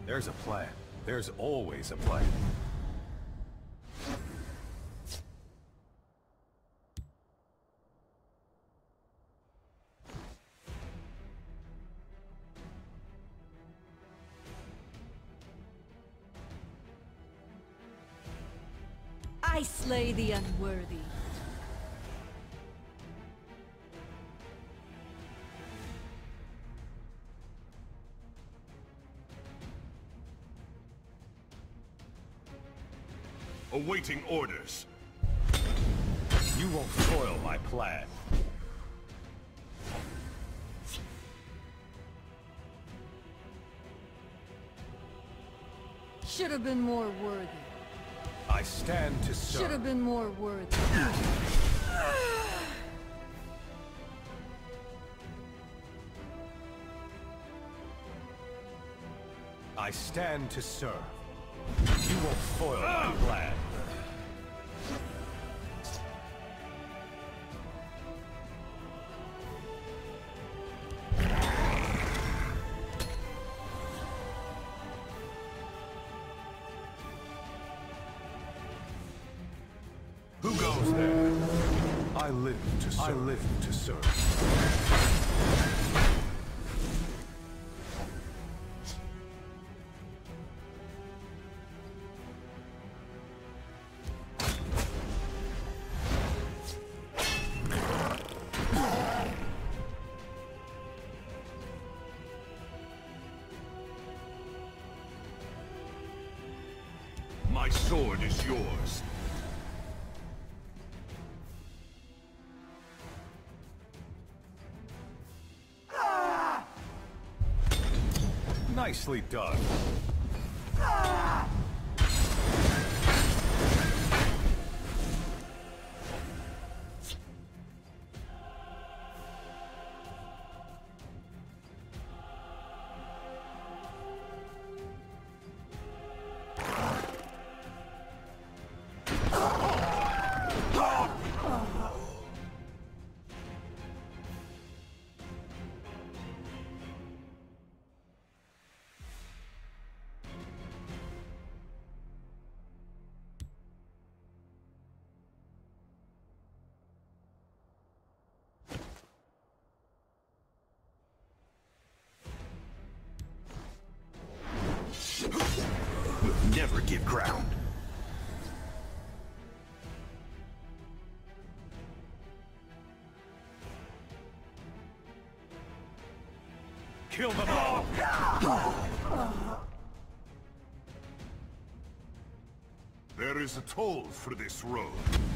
There's a plan. There's always a plan. I slay the unworthy. Awaiting orders. You won't foil my plan. Should have been more worthy. I stand to serve. Should have been more worthy. I stand to serve. You won't foil my plan. Who goes there? I live to serve. I live to serve. My sword is yours. Nicely done. We'll never give ground. Kill them all! There is a toll for this road.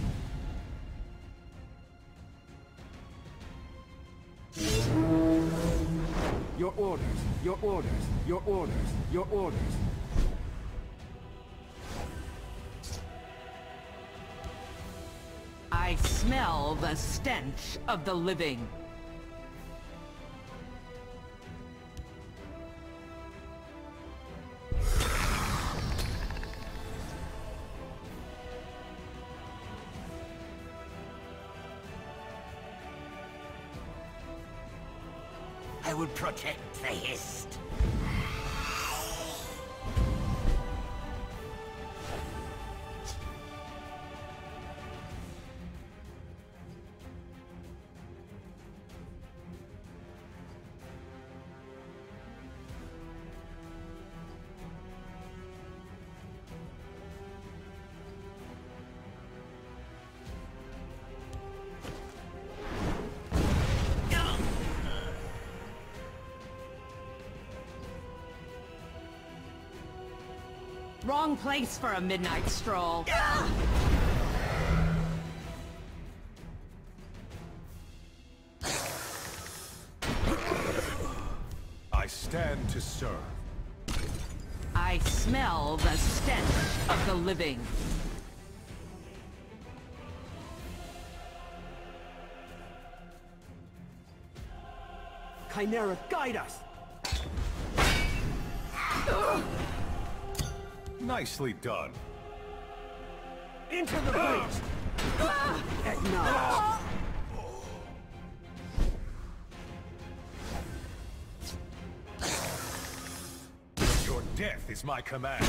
Your orders, your orders, your orders, your orders. I smell the stench of the living. I would protect the Hist. Wrong place for a midnight stroll. I stand to serve. I smell the stench of the living. Chimera, guide us! Nicely done. Into the breach! Acknowledge. Your death is my command.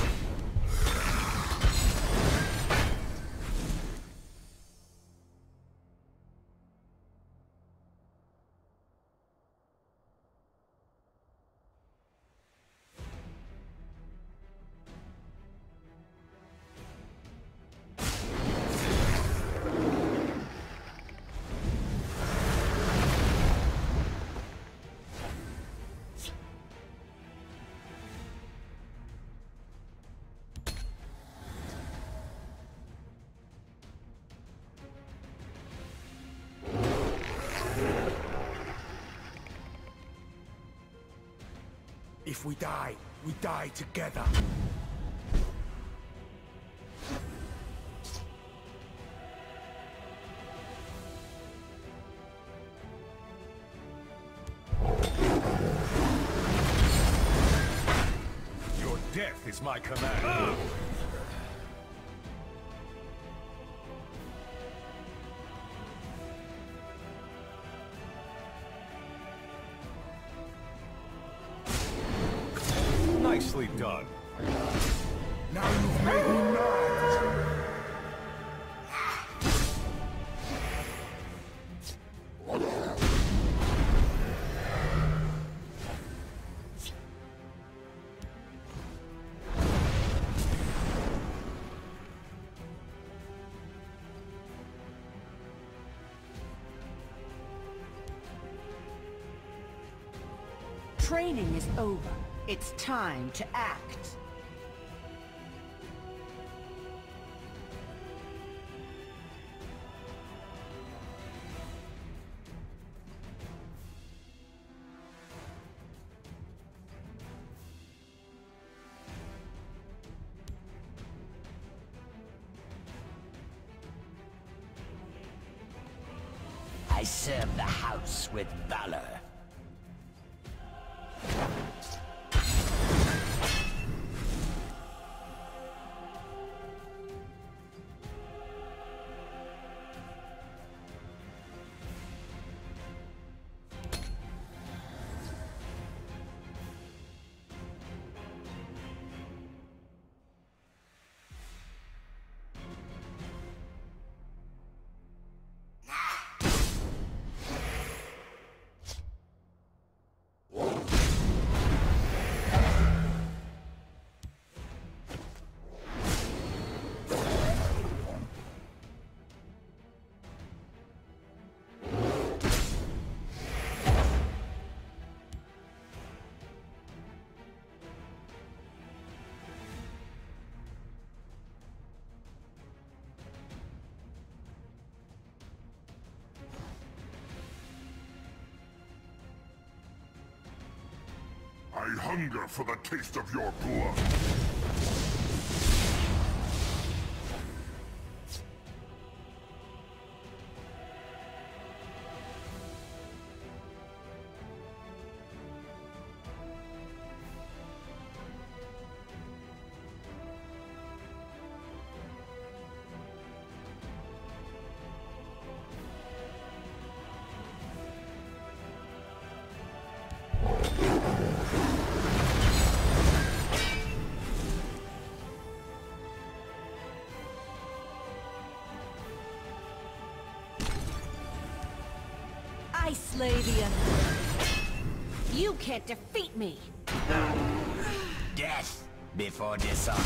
If we die together. Your death is my command. Nicely done. Now you've made me mad! Training is over. It's time to act. I serve the house with valor. I hunger for the taste of your blood. I slay the unworthy. You can't defeat me! Death before dishonor.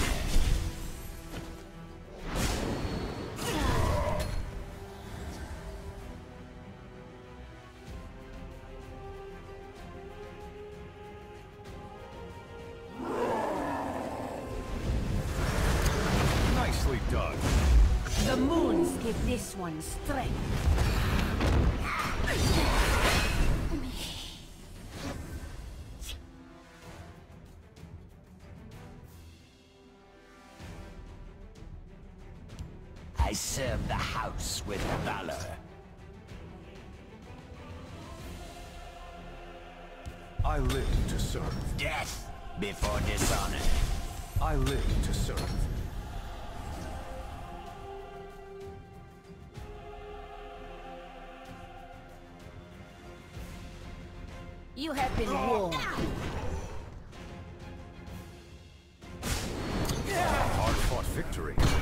Nicely done. The moons give this one strength. I serve the house with valor. I live to serve. Death before dishonor. I live to serve. You have been warned. victory.